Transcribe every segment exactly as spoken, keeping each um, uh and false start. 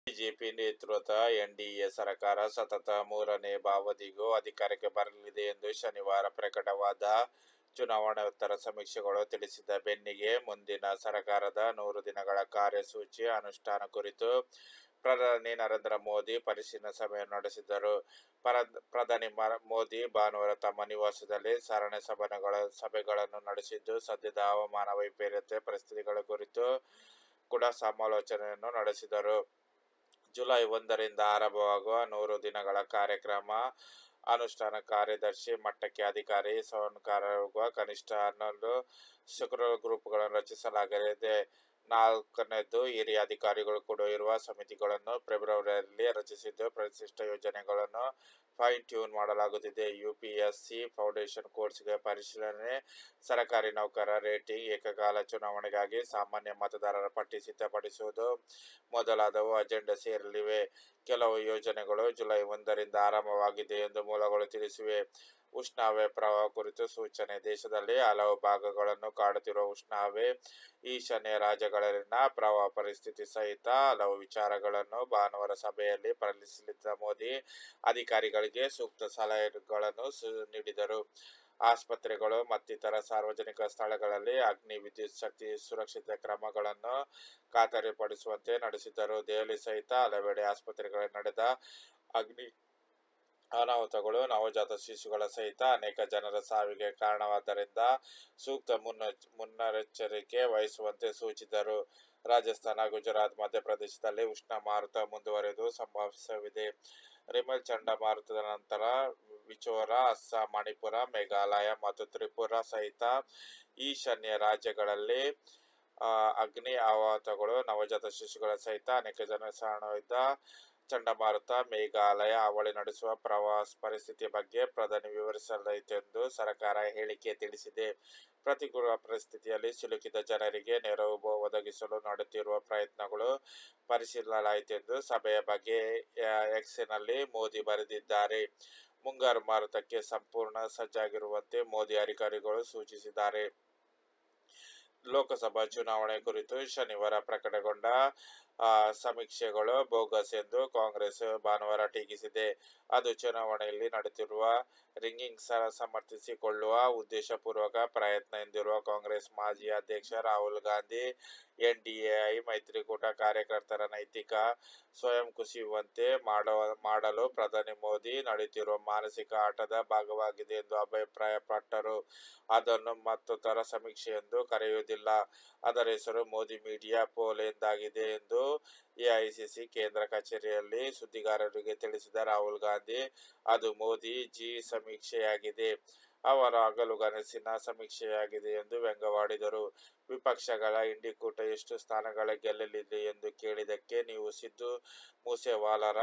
BJP ನೇತೃತ್ವದ NDA ಸರ್ಕಾರ ಸತತ ಮೂರನೇ ಅವಧಿಗೂ ಅಧಿಕಾರಕ್ಕೆ ಬರಲಿದೆ ಎಂದು ಶನಿವಾರ ಪ್ರಕಟವಾದ ಚುನಾವಣೋತ್ತರ ಸಮೀಕ್ಷೆಗಳು ತಿಳಿಸಿದ ಬೆನ್ನಿಗೆ ಮುಂದಿನ ಸರ್ಕಾರದ ನೂರು ದಿನಗಳ ಕಾರ್ಯಸೂಚಿ ಅನುಷ್ಠಾನ ಕುರಿತು ಪ್ರಧಾನಿ ನರೇಂದ್ರ ಮೋದಿ ಪರಿಶೀಲನಾ ಸಭೆ ನಡೆಸಿದರು. ಪ್ರಧಾನಿ ಮೋದಿ ಭಾನುವಾರ ತಮ್ಮ ನಿವಾಸದಲ್ಲಿ ಸರಣಿ ಸಭೆಗಳ ಸಭೆಗಳನ್ನು ನಡೆಸಿದ್ದು, ಸದ್ಯದ ಹವಾಮಾನ ವೈಪರೀತ್ಯ ಪರಿಸ್ಥಿತಿಗಳ ಕುರಿತು ಕೂಡ ಸಮಾಲೋಚನೆಯನ್ನು ನಡೆಸಿದರು. ಜುಲೈ ಒಂದರಿಂದ ಆರಂಭವಾಗುವ ನೂರು ದಿನಗಳ ಕಾರ್ಯಕ್ರಮ ಅನುಷ್ಠಾನ ಕಾರ್ಯದರ್ಶಿ ಮಟ್ಟಕ್ಕೆ ಅಧಿಕಾರಿ ಸೌಕರ್ಯವಾಗುವ ಕನಿಷ್ಠ ಹನ್ನೊಂದು ಶುಕ್ರವಾರ ಗ್ರೂಪ್ಗಳನ್ನು ರಚಿಸಲಾಗಿದೆ. ನಾಲ್ಕನೇದು ಹಿರಿಯ ಅಧಿಕಾರಿಗಳು ಕೂಡ ಇರುವ ಸಮಿತಿಗಳನ್ನು ಫೆಬ್ರವರಿಯಲ್ಲಿ ರಚಿಸಿದ್ದು, ಪರಿಶಿಷ್ಟ ಯೋಜನೆಗಳನ್ನು ಫೈನ್ ಟ್ಯೂನ್ ಮಾಡಲಾಗುತ್ತಿದೆ. ಯುಪಿಎಸ್ಸಿ ಫೌಂಡೇಶನ್ ಕೋರ್ಸ್ಗೆ ಪರಿಶೀಲನೆ, ಸರ್ಕಾರಿ ನೌಕರರ ರೇಟಿಂಗ್, ಏಕಕಾಲ ಚುನಾವಣೆಗಾಗಿ ಸಾಮಾನ್ಯ ಮತದಾರರ ಪಟ್ಟಿ ಸಿದ್ಧಪಡಿಸುವುದು ಮೊದಲಾದವು ಅಜೆಂಡಾ ಸೇರಲಿವೆ. ಕೆಲವು ಯೋಜನೆಗಳು ಜುಲೈ ಒಂದರಿಂದ ಆರಂಭವಾಗಿದೆ ಎಂದು ಮೂಲಗಳು ತಿಳಿಸಿವೆ. ಉಷ್ಣವಲಯ ಪ್ರವಾಹ ಕುರಿತು ಸೂಚನೆ. ದೇಶದಲ್ಲಿ ಹಲವು ಭಾಗಗಳನ್ನು ಕಾಡುತ್ತಿರುವ ಉಷ್ಣವಲಯ, ಈಶಾನ್ಯ ರಾಜ್ಯಗಳಲ್ಲಿನ ಪ್ರವಾಹ ಪರಿಸ್ಥಿತಿ ಸಹಿತ ಹಲವು ವಿಚಾರಗಳನ್ನು ಭಾನುವಾರ ಸಭೆಯಲ್ಲಿ ಪರಿಶೀಲಿಸಿದ ಮೋದಿ ಅಧಿಕಾರಿಗಳಿಗೆ ಸೂಕ್ತ ಸಲಹೆಗಳನ್ನು ನೀಡಿದರು. ಆಸ್ಪತ್ರೆಗಳು ಮತ್ತಿತರ ಸಾರ್ವಜನಿಕ ಸ್ಥಳಗಳಲ್ಲಿ ಅಗ್ನಿ ವಿದ್ಯುತ್ ಶಕ್ತಿ ಸುರಕ್ಷತೆ ಕ್ರಮಗಳನ್ನು ಖಾತರಿಪಡಿಸುವಂತೆ ನಡೆಸಿದರು. ದೆಹಲಿ ಸಹಿತ ಹಲವೆಡೆ ಆಸ್ಪತ್ರೆಗಳಲ್ಲಿ ನಡೆದ ಅಗ್ನಿ ಅನಾಹುತಗಳು ನವಜಾತ ಶಿಶುಗಳ ಸಹಿತ ಅನೇಕ ಜನರ ಸಾವಿಗೆ ಕಾರಣವಾದ್ದರಿಂದ ಸೂಕ್ತ ಮುನ್ನೆಚ್ಚರಿಕೆ ವಹಿಸುವಂತೆ ಸೂಚಿಸಿದರು. ರಾಜಸ್ಥಾನ, ಗುಜರಾತ್, ಮಧ್ಯಪ್ರದೇಶದಲ್ಲಿ ಉಷ್ಣ ಮಾರುತ ಮುಂದುವರಿಯುವ ಸಂಭವವಿದೆ. ರಿಮಲ್ ಚಂಡಮಾರುತದ ನಂತರ ಮಿಜೋರಾಂ, ಅಸ್ಸಾಂ, ಮಣಿಪುರ, ಮೇಘಾಲಯ ಮತ್ತು ತ್ರಿಪುರಾ ಸಹಿತ ಈಶಾನ್ಯ ರಾಜ್ಯಗಳಲ್ಲಿ ಅಗ್ನಿ ಅನಾಹುತಗಳು ನವಜಾತ ಶಿಶುಗಳ ಸಹಿತ ಅನೇಕ ಜನರ ಸಾವನ್ನಪ್ಪಿದ ಚಂಡಮಾರುತ ಮೇಘಾಲಯ ಹಾವಳಿ ನಡೆಸುವ ಪ್ರವಾಹ ಪರಿಸ್ಥಿತಿಯ ಬಗ್ಗೆ ಪ್ರಧಾನಿ ವಿವರಿಸಲಾಯಿತೆಂದು ಸರ್ಕಾರ ಹೇಳಿಕೆ ತಿಳಿಸಿದೆ. ಪ್ರತಿಕೂಲ ಪರಿಸ್ಥಿತಿಯಲ್ಲಿ ಸಿಲುಕಿದ ಜನರಿಗೆ ನೆರವು ಒದಗಿಸಲು ನಡೆಯುತ್ತಿರುವ ಪ್ರಯತ್ನಗಳು ಪರಿಶೀಲಿಸಲಾಯಿತೆಂದು ಸಭೆಯ ಬಗ್ಗೆ ಎಕ್ಸ್ನಲ್ಲಿ ಮೋದಿ ಬರೆದಿದ್ದಾರೆ. ಮುಂಗಾರು ಮಾರುತಕ್ಕೆ ಸಂಪೂರ್ಣ ಸಜ್ಜಾಗಿರುವಂತೆ ಮೋದಿ ಅಧಿಕಾರಿಗಳಿಗೆ ಸೂಚಿಸಿದ್ದಾರೆ. ಲೋಕಸಭಾ ಚುನಾವಣೆ ಕುರಿತು ಶನಿವಾರ ಪ್ರಕಟಗೊಂಡ ಸಮೀಕ್ಷೆಗಳು ಬೋಗಸ್ ಎಂದು ಕಾಂಗ್ರೆಸ್ ಭಾನುವಾರ ಟೀಕಿಸಿದೆ. ಅದು ಚುನಾವಣೆಯಲ್ಲಿ ನಡೆಯುತ್ತಿರುವ ರಿಗ್ಗಿಂಗ್ ಸಮರ್ಥಿಸಿಕೊಳ್ಳುವ ಉದ್ದೇಶಪೂರ್ವಕ ಪ್ರಯತ್ನ ಎಂದಿರುವ ಕಾಂಗ್ರೆಸ್ ಮಾಜಿ ಅಧ್ಯಕ್ಷ ರಾಹುಲ್ ಗಾಂಧಿ, ಎನ್ಡಿಎ ಮೈತ್ರಿಕೂಟ ಕಾರ್ಯಕರ್ತರ ನೈತಿಕ ಸ್ವಯಂ ಕುಸಿಯುವಂತೆ ಮಾಡಲು ಪ್ರಧಾನಿ ಮೋದಿ ನಡೆಸುತ್ತಿರುವ ಮಾನಸಿಕ ಆಟದ ಭಾಗವಾಗಿದೆ ಎಂದು ಅಭಿಪ್ರಾಯಪಟ್ಟರು. ಅದನ್ನು ಮತದಾರ ಸಮೀಕ್ಷೆ ಎಂದು ಕರೆಯುವುದಿಲ್ಲ. ಅದರ ಹೆಸರು ಮೋದಿ ಮೀಡಿಯಾ ಪೋಲ್ ಎಂದಾಗಿದೆ ಎಂದು ಎಐಸಿಸಿ ಕೇಂದ್ರ ಕಚೇರಿಯಲ್ಲಿ ಸುದ್ದಿಗಾರರಿಗೆ ತಿಳಿಸಿದ ರಾಹುಲ್ ಗಾಂಧಿ, ಅದು ಮೋದಿ ಜಿ ಸಮೀಕ್ಷೆಯಾಗಿದೆ, ಅವರ ಹಗಲುಗನಸಿನ ಸಮೀಕ್ಷೆಯಾಗಿದೆ ಎಂದು ವ್ಯಂಗ್ಯವಾಡಿದರು. ವಿಪಕ್ಷಗಳ ಇಂಡಿ ಕೂಟ ಎಷ್ಟು ಸ್ಥಾನಗಳ ಗೆಲ್ಲಲಿದೆ ಎಂದು ಕೇಳಿದ್ದಕ್ಕೆ, ನೀವು ಸಿದ್ದು ಮೂಸೇವಾಲರ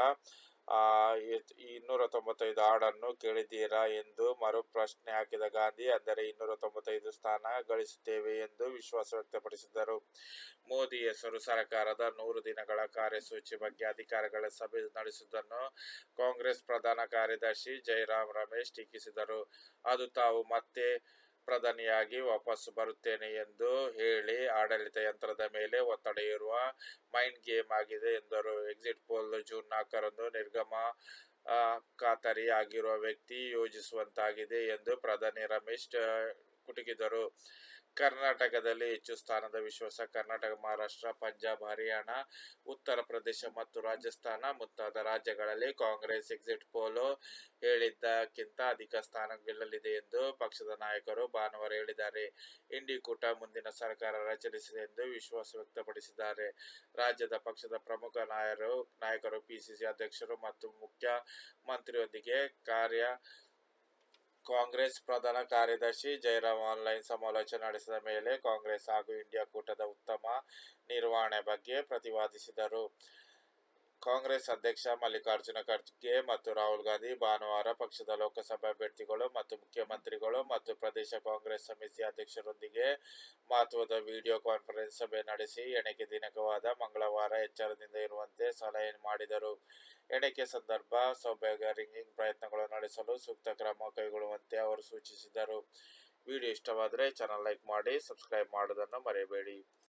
ಇನ್ನೂರ ತೊಂಬತ್ತೈದು ಹಾಡನ್ನು ಕೇಳಿದ್ದೀರಾ ಎಂದು ಮರು ಪ್ರಶ್ನೆ ಹಾಕಿದ ಗಾಂಧಿ, ಅಂದರೆ ಇನ್ನೂರ ತೊಂಬತ್ತೈದು ಸ್ಥಾನ ಗಳಿಸುತ್ತೇವೆ ಎಂದು ವಿಶ್ವಾಸ ವ್ಯಕ್ತಪಡಿಸಿದರು. ಮೋದಿ ಹೆಸರು ಸರ್ಕಾರದ ನೂರು ದಿನಗಳ ಕಾರ್ಯಸೂಚಿ ಬಗ್ಗೆ ಅಧಿಕಾರಿಗಳ ಸಭೆ ನಡೆಸುವುದನ್ನು ಕಾಂಗ್ರೆಸ್ ಪ್ರಧಾನ ಕಾರ್ಯದರ್ಶಿ ಜೈರಾಮ್ ರಮೇಶ್ ಟೀಕಿಸಿದರು. ಅದು ತಾವು ಮತ್ತೆ ಪ್ರಧಾನಿಯಾಗಿ ವಾಪಸ್ ಬರುತ್ತೇನೆ ಎಂದು ಹೇಳಿ ಆಡಳಿತ ಯಂತ್ರದ ಮೇಲೆ ಒತ್ತಡ ಹೇರುವ ಮೈಂಡ್ ಗೇಮ್ ಆಗಿದೆ ಎಂದರು. ಎಕ್ಸಿಟ್ ಪೋಲ್ ಜೂನ್ ನಾಲ್ಕರಂದು ನಿರ್ಗಮನಖಾತರಿ ಆಗಿರುವ ವ್ಯಕ್ತಿ ಯೋಜಿಸುವಂತಾಗಿದೆ ಎಂದು ಪ್ರಧಾನಿ ರಮೇಶ್ ಕುಟುಕಿದರು. ಕರ್ನಾಟಕದಲ್ಲಿ ಹೆಚ್ಚು ಸ್ಥಾನದ ವಿಶ್ವಾಸ. ಕರ್ನಾಟಕ, ಮಹಾರಾಷ್ಟ್ರ, ಪಂಜಾಬ್, ಹರಿಯಾಣ, ಉತ್ತರ ಪ್ರದೇಶ ಮತ್ತು ರಾಜಸ್ಥಾನ ಮುಂತಾದ ರಾಜ್ಯಗಳಲ್ಲಿ ಕಾಂಗ್ರೆಸ್ ಎಕ್ಸಿಟ್ ಪೋಲ್ ಹೇಳಿದ್ದಕ್ಕಿಂತ ಅಧಿಕ ಸ್ಥಾನ ಗೆಲ್ಲಲಿದೆ ಎಂದು ಪಕ್ಷದ ನಾಯಕರು ಭಾನುವಾರ ಹೇಳಿದ್ದಾರೆ. ಇಂಡಿ ಕೂಟ ಮುಂದಿನ ಸರ್ಕಾರ ರಚಿಸಲಿದೆ ಎಂದು ವಿಶ್ವಾಸ ವ್ಯಕ್ತಪಡಿಸಿದ್ದಾರೆ. ರಾಜ್ಯದ ಪಕ್ಷದ ಪ್ರಮುಖ ನಾಯಕರು, ಪಿಸಿಸಿ ಅಧ್ಯಕ್ಷರು ಮತ್ತು ಮುಖ್ಯಮಂತ್ರಿಯೊಂದಿಗೆ ಕಾರ್ಯ ಕಾಂಗ್ರೆಸ್ ಪ್ರಧಾನ ಕಾರ್ಯದರ್ಶಿ ಜೈರಾಮ್ ಆನ್ಲೈನ್ ಸಮಾಲೋಚನೆ ನಡೆಸಿದ ಮೇಲೆ ಕಾಂಗ್ರೆಸ್ ಹಾಗೂ ಇಂಡಿಯಾ ಕೂಟದ ಉತ್ತಮ ನಿರ್ವಹಣೆ ಬಗ್ಗೆ ಪ್ರತಿಪಾದಿಸಿದರು. ಕಾಂಗ್ರೆಸ್ ಅಧ್ಯಕ್ಷ ಮಲ್ಲಿಕಾರ್ಜುನ ಖರ್ಗೆ ಮತ್ತು ರಾಹುಲ್ ಗಾಂಧಿ ಭಾನುವಾರ ಪಕ್ಷದ ಲೋಕಸಭಾ ಅಭ್ಯರ್ಥಿಗಳು ಮತ್ತು ಮುಖ್ಯಮಂತ್ರಿಗಳು ಮತ್ತು ಪ್ರದೇಶ ಕಾಂಗ್ರೆಸ್ ಸಮಿತಿ ಅಧ್ಯಕ್ಷರೊಂದಿಗೆ ಮಹತ್ವದ ವಿಡಿಯೋ ಕಾನ್ಫರೆನ್ಸ್ ಸಭೆ ನಡೆಸಿ ಎಣಿಕೆ ದಿನಾಂಕವಾದ ಮಂಗಳವಾರ ಎಚ್ಚರದಿಂದ ಇರುವಂತೆ ಸಲಹೆ ಮಾಡಿದರು. ಎಣಿಕೆ ಸಂದರ್ಭ ಸೌಭಾಗ್ಯ ರಿಗ್ಗಿಂಗ್ ಪ್ರಯತ್ನಗಳು ನಡೆಸಲು ಸೂಕ್ತ ಕ್ರಮ ಕೈಗೊಳ್ಳುವಂತೆ ಅವರು ಸೂಚಿಸಿದರು. ವಿಡಿಯೋ ಇಷ್ಟವಾದರೆ ಚಾನೆಲ್ ಲೈಕ್ ಮಾಡಿ, ಸಬ್ಸ್ಕ್ರೈಬ್ ಮಾಡುವುದನ್ನು ಮರೆಯಬೇಡಿ.